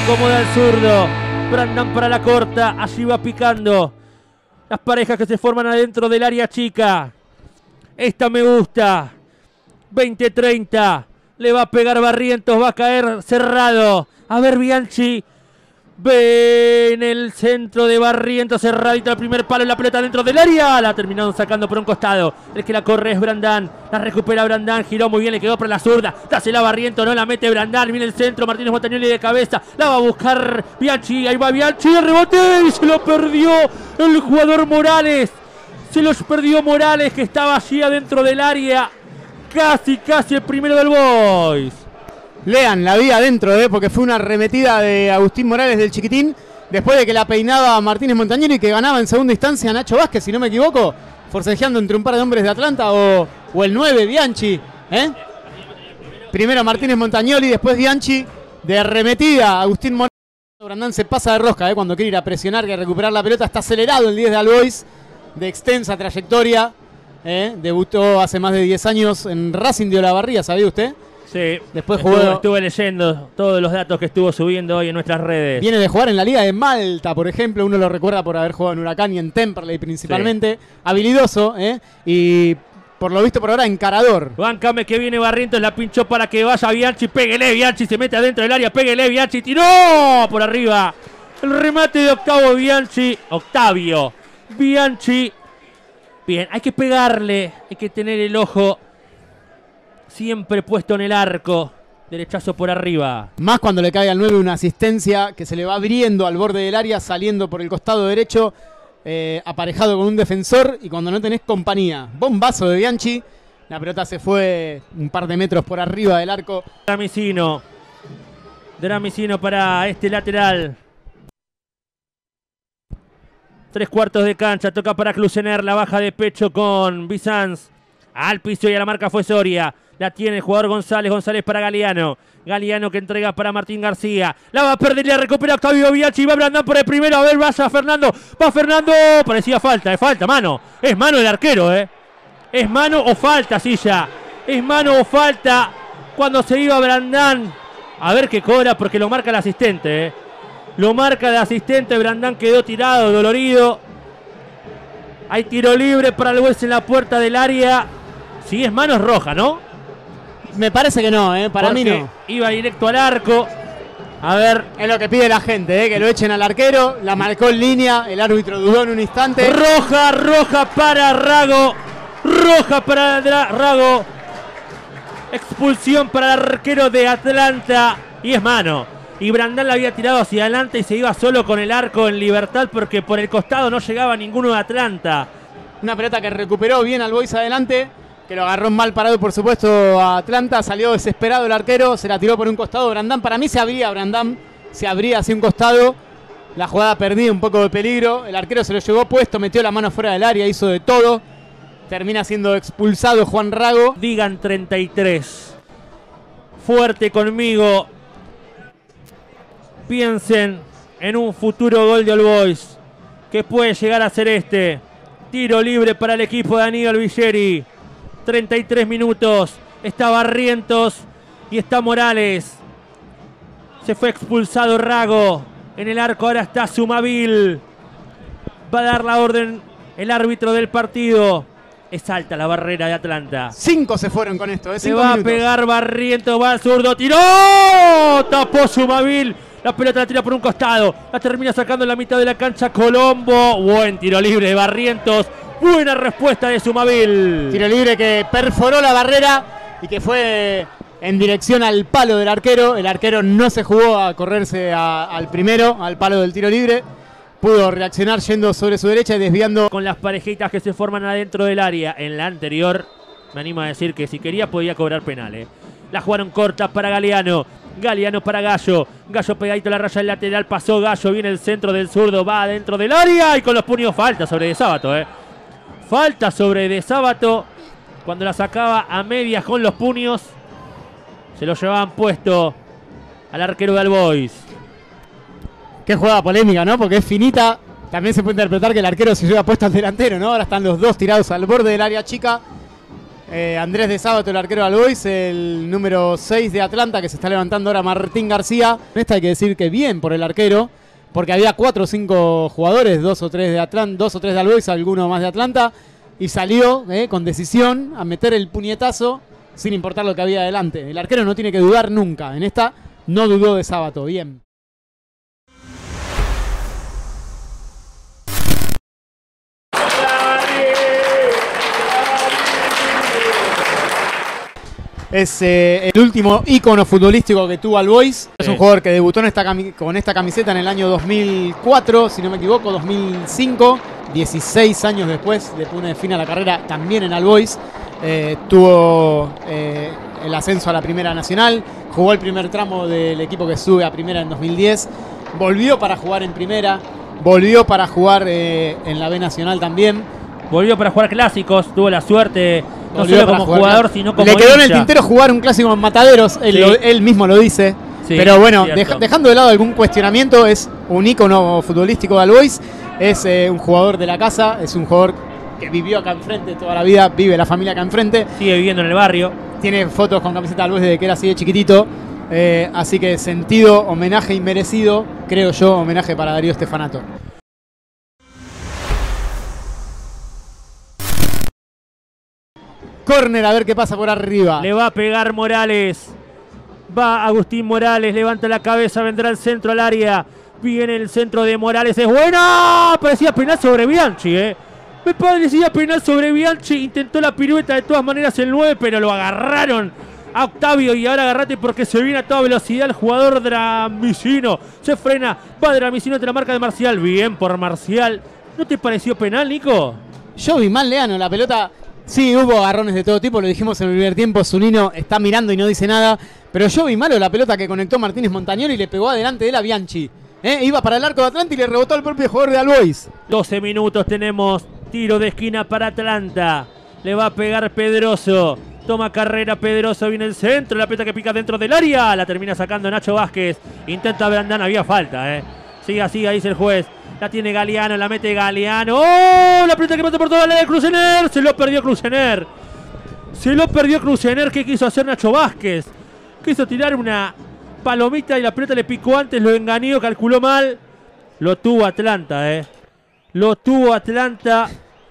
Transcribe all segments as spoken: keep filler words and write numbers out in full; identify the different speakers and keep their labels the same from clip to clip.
Speaker 1: acomoda el zurdo. Brandán para la corta. Allí va picando. Las parejas que se forman adentro del área chica. Esta me gusta. veinte treinta. Le va a pegar Barrientos. Va a caer cerrado. A ver Bianchi. Ve en el centro de Barrientos. Cerradito el primer palo. La pelota dentro del área. La terminaron sacando por un costado. El que la corre es Brandán. La recupera Brandán. Giró muy bien. Le quedó para la zurda. Dásela Barrientos. No la mete Brandán. Viene el centro. Martínez Montagnoli de cabeza. La va a buscar Bianchi. Ahí va Bianchi. El rebote. Y se lo perdió el jugador Morales. Se los perdió Morales, que estaba allí adentro del área. Casi, casi el primero del Boys.
Speaker 2: Lean, la vi adentro, ¿eh? Porque fue una arremetida de Agustín Morales del Chiquitín. Después de que la peinaba Martínez Montagnoli, que ganaba en segunda instancia Nacho Vázquez, si no me equivoco. Forcejeando entre un par de hombres de Atlanta o, o el nueve, Bianchi. ¿eh? Primero Martínez Montagnoli, después Bianchi. De arremetida, Agustín Morales. Brandán se pasa de rosca, ¿eh? Cuando quiere ir a presionar, que recuperar la pelota. Está acelerado el diez de Albois. De extensa trayectoria. ¿eh? Debutó hace más de diez años en Racing de Olavarría, ¿sabía usted?
Speaker 1: Sí,
Speaker 2: después
Speaker 1: estuve,
Speaker 2: jugó,
Speaker 1: estuve leyendo todos los datos que estuvo subiendo hoy en nuestras redes.
Speaker 2: Viene de jugar en la Liga de Malta, por ejemplo. Uno lo recuerda por haber jugado en Huracán y en Temperley principalmente. Sí. Habilidoso, ¿eh? Y por lo visto por ahora encarador.
Speaker 1: Bancame que viene Barrientos, la pinchó para que vaya Bianchi. Péguele, Bianchi se mete adentro del área. Péguele, Bianchi, tiró por arriba. El remate de Octavio Bianchi. Octavio Bianchi. Bien, hay que pegarle, hay que tener el ojo siempre puesto en el arco. Derechazo por arriba.
Speaker 2: Más cuando le cae al nueve una asistencia que se le va abriendo al borde del área, saliendo por el costado derecho, eh, aparejado con un defensor, y cuando no tenés compañía. Bombazo de Bianchi. La pelota se fue un par de metros por arriba del arco.
Speaker 1: Dramicino. Dramicino para este lateral. Tres cuartos de cancha, toca para Klusener, la baja de pecho con Bizanz. Al piso y a la marca fue Soria. La tiene el jugador González, González para Galeano. Galeano que entrega para Martín García. La va a perder y la recupera Octavio Bianchi. Va Brandán por el primero, a ver, vaya Fernando. Va Fernando, parecía falta, es falta, mano. Es mano del arquero, eh. Es mano o falta, Silla. Es mano o falta cuando se iba Brandán. A ver qué cobra porque lo marca el asistente, eh. Lo marca el asistente, Brandán quedó tirado, dolorido. Hay tiro libre para el Boys en la puerta del área. Si es mano es roja, ¿no?
Speaker 2: Me parece que no, ¿eh? Para
Speaker 1: Porque
Speaker 2: mí no.
Speaker 1: Iba directo al arco. A ver.
Speaker 2: Es lo que pide la gente, ¿eh? Que lo echen al arquero. La marcó en línea, el árbitro dudó en un instante.
Speaker 1: Roja, roja para Rago. Roja para Rago. Expulsión para el arquero de Atlanta. Y es mano. Y Brandán la había tirado hacia adelante y se iba solo con el arco en libertad porque por el costado no llegaba ninguno de Atlanta.
Speaker 2: Una pelota que recuperó bien al Boys adelante, que lo agarró mal parado, por supuesto, a Atlanta. Salió desesperado el arquero, se la tiró por un costado Brandán. Para mí se abría Brandán, se abría hacia un costado. La jugada perdía un poco de peligro. El arquero se lo llevó puesto, metió la mano fuera del área, hizo de todo. Termina siendo expulsado Juan Rago.
Speaker 1: Digan treinta y tres. Fuerte conmigo. Piensen en un futuro gol de All Boys, que puede llegar a ser este. Tiro libre para el equipo de Aníbal Villeri. treinta y tres minutos. Está Barrientos y está Morales. Se fue expulsado Rago. En el arco ahora está Sumaville. Va a dar la orden el árbitro del partido. Es alta la barrera de Atlanta.
Speaker 2: Cinco se fueron con esto. ¿eh?
Speaker 1: Se va
Speaker 2: minutos.
Speaker 1: a pegar Barrientos. Va al zurdo. ¡Tiró! Tapó Sumaville. La pelota la tira por un costado. La termina sacando en la mitad de la cancha Colombo. Buen tiro libre de Barrientos. Buena respuesta de Sumaville.
Speaker 2: Tiro libre que perforó la barrera y que fue en dirección al palo del arquero. El arquero no se jugó a correrse a, al primero, al palo del tiro libre. Pudo reaccionar yendo sobre su derecha y desviando.
Speaker 1: Con las parejitas que se forman adentro del área. En la anterior, me animo a decir que si quería podía cobrar penales. La jugaron corta para Galeano. Galeano para Gallo. Gallo pegadito a la raya del lateral. Pasó Gallo. Viene el centro del zurdo. Va adentro del área. Y con los puños falta sobre De Sábato. Eh. Falta sobre De Sábato. Cuando la sacaba a medias con los puños. Se lo llevaban puesto al arquero de All Boys.
Speaker 2: Qué jugada polémica, ¿no? Porque es finita. También se puede interpretar que el arquero se lleva puesto al delantero, ¿no? Ahora están los dos tirados al borde del área chica. Eh, Andrés de Sábato, el arquero de All Boys, el número seis de Atlanta, que se está levantando ahora Martín García. Esta hay que decir que bien por el arquero, porque había cuatro o cinco jugadores, dos o tres de Atlanta, dos o tres de All Boys, alguno más de Atlanta, y salió eh, con decisión a meter el puñetazo sin importar lo que había adelante. El arquero no tiene que dudar nunca. En esta no dudó de Sábato. Bien. Es eh, el último ícono futbolístico que tuvo All Boys. Es un jugador que debutó en esta con esta camiseta en el año dos mil cuatro, si no me equivoco, dos mil cinco. dieciséis años después le pone fin a la carrera también en All Boys. Eh, tuvo eh, el ascenso a la Primera Nacional. Jugó el primer tramo del equipo que sube a Primera en dos mil diez. Volvió para jugar en Primera. Volvió para jugar eh, en la B Nacional también.
Speaker 1: Volvió para jugar clásicos. Tuvo la suerte... No
Speaker 2: Volvió
Speaker 1: solo como jugador,
Speaker 2: jugar.
Speaker 1: sino como
Speaker 2: Le quedó
Speaker 1: hincha.
Speaker 2: en el tintero jugar un clásico en Mataderos, él,
Speaker 1: Sí.
Speaker 2: lo, él mismo lo dice.
Speaker 1: Sí,
Speaker 2: pero bueno,
Speaker 1: cierto.
Speaker 2: deja, dejando de lado algún cuestionamiento, es un ícono futbolístico de All Boys, es eh, un jugador de la casa, es un jugador que vivió acá enfrente toda la vida, vive la familia acá enfrente.
Speaker 1: Sigue viviendo en el barrio.
Speaker 2: Tiene fotos con camiseta de All Boys desde que era así de chiquitito. Eh, así que sentido, homenaje inmerecido, creo yo, homenaje para Darío Stefanato. Córner, a ver qué pasa por arriba.
Speaker 1: Le va a pegar Morales. Va Agustín Morales, levanta la cabeza, vendrá el centro al área. Viene el centro de Morales, es buena. Parecía penal sobre Bianchi, eh. Me parecía penal sobre Bianchi. Intentó la pirueta de todas maneras el nueve, pero lo agarraron a Octavio. Y ahora agarrate porque se viene a toda velocidad el jugador Dramicino. Se frena, va Dramicino entre la marca de Marcial. Bien por Marcial. ¿No te pareció penal, Nico?
Speaker 2: Yo vi mal, Leano, la pelota. Sí, hubo agarrones de todo tipo, lo dijimos en el primer tiempo. Zunino está mirando y no dice nada. Pero yo vi malo la pelota que conectó Martínez Montañón y le pegó adelante de la Bianchi. ¿Eh? Iba para el arco de Atlanta y le rebotó al propio jugador de All Boys.
Speaker 1: doce minutos tenemos. Tiro de esquina para Atlanta. Le va a pegar Pedroso. Toma carrera Pedroso, viene el centro. La pelota que pica dentro del área. La termina sacando Nacho Vázquez. Intenta Brandán, había falta, ¿eh? Siga, siga, dice el juez. La tiene Galeano, la mete Galeano. ¡Oh! La pelota que pasa por toda la de Crucener. Se lo perdió Crucener. Se lo perdió Crucener. ¿Qué quiso hacer Nacho Vázquez? Quiso tirar una palomita y la pelota le picó antes. Lo engañó, calculó mal. Lo tuvo Atlanta, ¿eh? Lo tuvo Atlanta.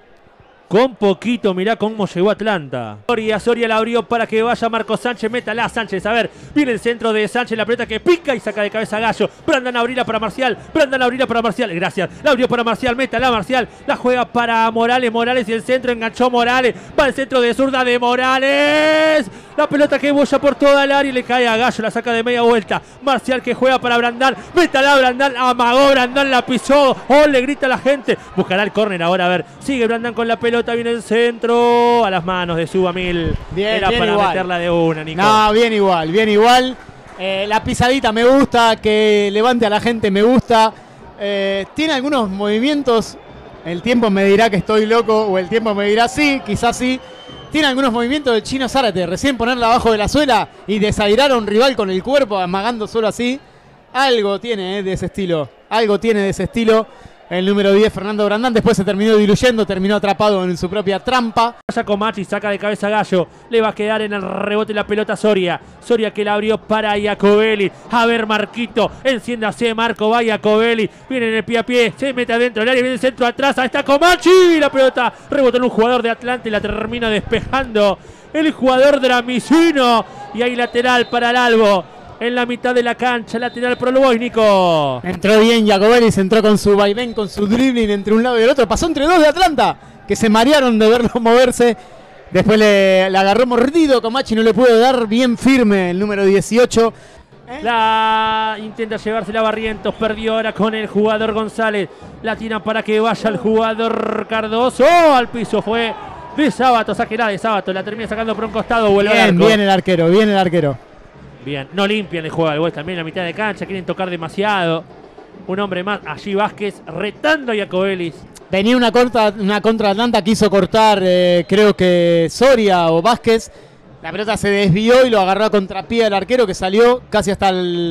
Speaker 1: Con poquito, mirá cómo llegó Atlanta. Soria, Soria la abrió para que vaya Marcos Sánchez. Métala Sánchez, a ver. Viene el centro de Sánchez, la pelota que pica y saca de cabeza a Gallo. Brandan Abrila para Marcial. Brandan Abrila para Marcial. Gracias. La abrió para Marcial. Métala Marcial. La juega para Morales. Morales y el centro enganchó Morales. Va el centro de zurda de Morales. La pelota que bolla por toda el área y le cae a Gallo. La saca de media vuelta. Marcial que juega para Brandan. Métala Brandan. Amagó Brandan. La pisó. Oh, le grita a la gente. Buscará el córner ahora. A ver. Sigue Brandan con la pelota. Viene el centro a las manos de Subamil.
Speaker 2: Bien,
Speaker 1: Era
Speaker 2: bien
Speaker 1: para
Speaker 2: igual.
Speaker 1: meterla de una, Nico.
Speaker 2: No, bien igual, bien igual. Eh, la pisadita me gusta, que levante a la gente me gusta. Eh, tiene algunos movimientos. El tiempo me dirá que estoy loco o el tiempo me dirá sí, quizás sí. Tiene algunos movimientos del Chino Zárate. Recién ponerla abajo de la suela y desairar a un rival con el cuerpo, amagando solo así. Algo tiene eh, de ese estilo. Algo tiene de ese estilo. El número diez, Fernando Brandán, después se terminó diluyendo, terminó atrapado en su propia trampa.
Speaker 1: Vaya Comachi, saca de cabeza a Gallo. Le va a quedar en el rebote la pelota Soria. Soria que la abrió para Iacobelli. A ver, Marquito. Enciéndase, Marco. Va Iacobelli. Viene en el pie a pie. Se mete adentro del área. Viene el centro atrás. Ahí está Comachi. La pelota rebotó en un jugador de Atlanta y la termina despejando el jugador Dramicino. Y hay lateral para el Albo. En la mitad de la cancha, lateral para el Boys, Nico.
Speaker 2: Entró bien Iacobelli, se entró con su vaivén, con su dribbling entre un lado y el otro. Pasó entre dos de Atlanta, que se marearon de verlo moverse. Después le, le agarró mordido, Comachi no le pudo dar bien firme el número dieciocho. ¿Eh?
Speaker 1: La intenta llevársela Barrientos, perdió ahora con el jugador González. La tira para que vaya el jugador Cardoso. ¡Oh! Al piso fue de Sábato, sáquela de Sábato. La termina sacando por un costado, vuelve al
Speaker 2: Bien,
Speaker 1: arco.
Speaker 2: bien el arquero, bien el arquero.
Speaker 1: Bien, no limpian el juego del Boys también en la mitad de cancha, quieren tocar demasiado. Un hombre más, allí Vázquez retando a Iacobelli.
Speaker 2: Venía una, corta, una contra Atlanta, quiso cortar, eh, creo que Soria o Vázquez. La pelota se desvió y lo agarró a contrapié al arquero que salió casi hasta el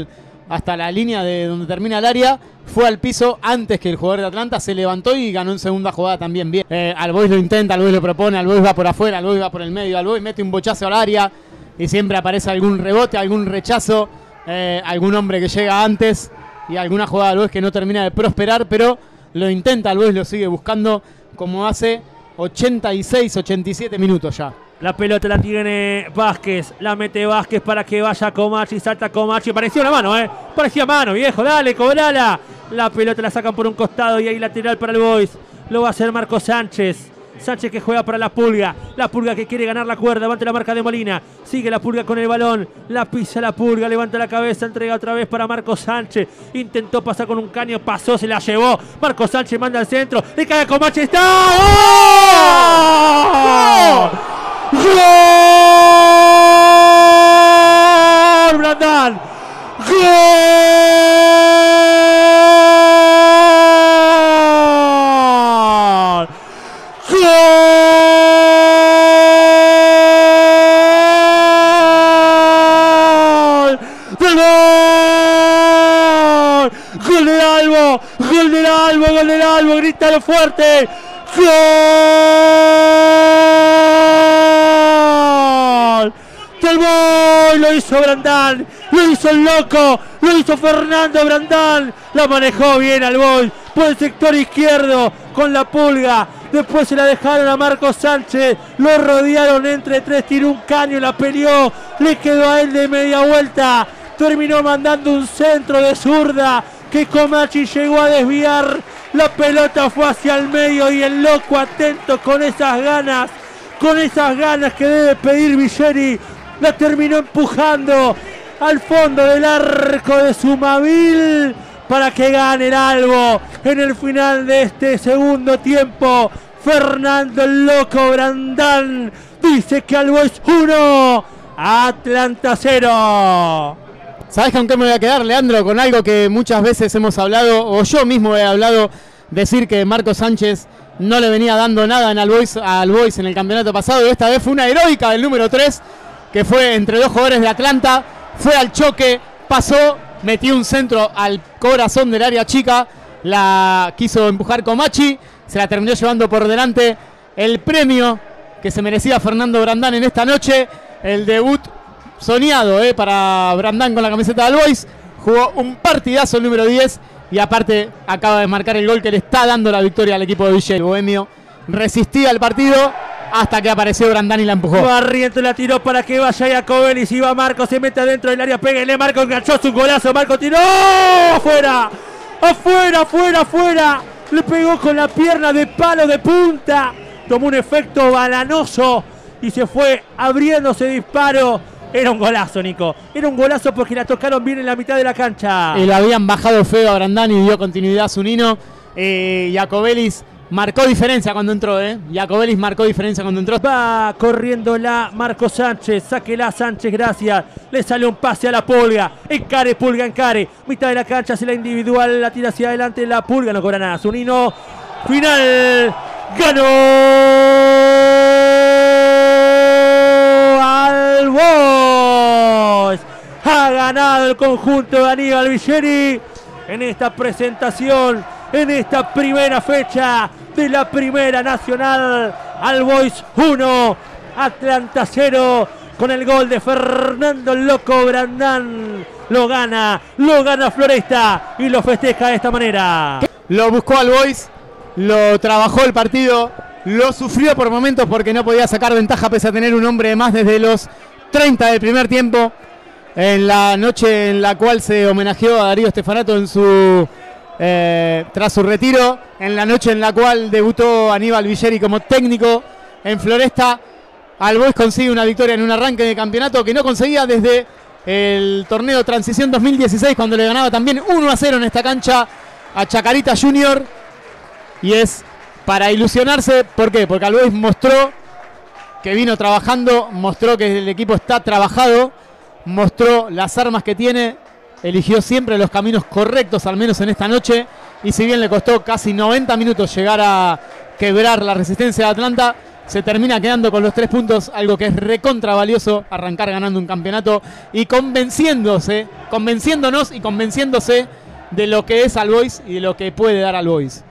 Speaker 2: hasta la línea de donde termina el área, fue al piso antes que el jugador de Atlanta, se levantó y ganó en segunda jugada también bien. Eh, Albois lo intenta, Albois lo propone, Albois va por afuera, Albois va por el medio, Albois mete un bochazo al área y siempre aparece algún rebote, algún rechazo, eh, algún hombre que llega antes y alguna jugada de Albois que no termina de prosperar, pero lo intenta, Albois lo sigue buscando como hace ochenta y seis, ochenta y siete minutos ya.
Speaker 1: La pelota la tiene Vázquez, la mete Vázquez para que vaya Comachi, salta Comachi, parecía una mano, eh, parecía mano, viejo, dale, cobrala. La pelota la sacan por un costado y ahí lateral para el Boys, lo va a hacer Marco Sánchez. Sánchez que juega para la Pulga, la Pulga que quiere ganar la cuerda, levanta la marca de Molina, sigue la Pulga con el balón, la pisa la Pulga, levanta la cabeza, entrega otra vez para Marco Sánchez, intentó pasar con un caño, pasó, se la llevó, Marco Sánchez manda al centro, le cae a Comachi, está ¡oh! ¡Gol! ¡Gol! ¡Brandán! ¡Gol! ¡Gol! ¡Del gol! ¡Gol del Albo! ¡Gol del Albo! ¡Gol del Albo! ¡Grítalo fuerte! ¡Gol! ¡Del Boy! Lo hizo Brandán, lo hizo el loco, lo hizo Fernando Brandán, la manejó bien al Boy por el sector izquierdo con la Pulga. Después se la dejaron a Marco Sánchez, lo rodearon entre tres, tiró un caño, la peleó, le quedó a él de media vuelta, terminó mandando un centro de zurda que Comachi llegó a desviar, la pelota fue hacia el medio y el loco atento con esas ganas, con esas ganas que debe pedir Villeri, la terminó empujando al fondo del arco de Sumaville para que gane el Albo en el final de este segundo tiempo. Fernando el loco Brandán dice que Albo es uno, Atlanta cero.
Speaker 2: ¿Sabés con qué me voy a quedar, Leandro? Con algo que muchas veces hemos hablado, o yo mismo he hablado, decir que Marco Sánchez no le venía dando nada en Albois, a Albois en el campeonato pasado, y esta vez fue una heroica del número tres, que fue entre dos jugadores de Atlanta, fue al choque, pasó, metió un centro al corazón del área chica, la quiso empujar Comachi, se la terminó llevando por delante. El premio que se merecía Fernando Brandán en esta noche, el debut soñado eh, para Brandán con la camiseta de Albois, jugó un partidazo el número diez y aparte acaba de marcar el gol que le está dando la victoria al equipo de Villeri. Bohemio resistía el partido hasta que apareció Brandán y la empujó.
Speaker 1: Barrientos la tiró para que vaya Iacobelis, y va Marco, se mete adentro del área, pégale, Marco enganchó su golazo, Marco tiró, afuera, afuera, afuera, afuera, le pegó con la pierna de palo de punta, tomó un efecto balanoso y se fue abriéndose disparo. Era un golazo, Nico, era un golazo porque la tocaron bien en la mitad de la cancha.
Speaker 2: Y le habían bajado feo a Brandán y dio continuidad a Zunino. Eh, Iacobelis marcó diferencia cuando entró, ¿eh? Iacobelis marcó diferencia cuando entró.
Speaker 1: Va corriendo la Marco Sánchez, sáquela Sánchez, gracias. Le sale un pase a la Pulga, encare, Pulga, encare. Mitad de la cancha, hace la individual, la tira hacia adelante, la Pulga no cobra nada. Zunino, final, ganó Albois. Ha ganado el conjunto de Aníbal Villeri en esta presentación, en esta primera fecha de la Primera Nacional. Albois uno, Atlanta cero, con el gol de Fernando Loco Brandán. Lo gana, lo gana Floresta y lo festeja de esta manera.
Speaker 2: Lo buscó Albois, lo trabajó el partido, lo sufrió por momentos porque no podía sacar ventaja pese a tener un hombre de más desde los treinta del primer tiempo. En la noche en la cual se homenajeó a Darío Stefanato en su, eh, tras su retiro, en la noche en la cual debutó Aníbal Villeri como técnico en Floresta, Albois consigue una victoria en un arranque de campeonato que no conseguía desde el torneo Transición dos mil dieciséis, cuando le ganaba también uno a cero en esta cancha a Chacarita Junior, y es para ilusionarse. ¿Por qué? Porque Albois mostró que vino trabajando, mostró que el equipo está trabajado, mostró las armas que tiene, eligió siempre los caminos correctos, al menos en esta noche, y si bien le costó casi noventa minutos llegar a quebrar la resistencia de Atlanta, se termina quedando con los tres puntos, algo que es recontra valioso, arrancar ganando un campeonato y convenciéndose, convenciéndonos y convenciéndose de lo que es All Boys y de lo que puede dar All Boys.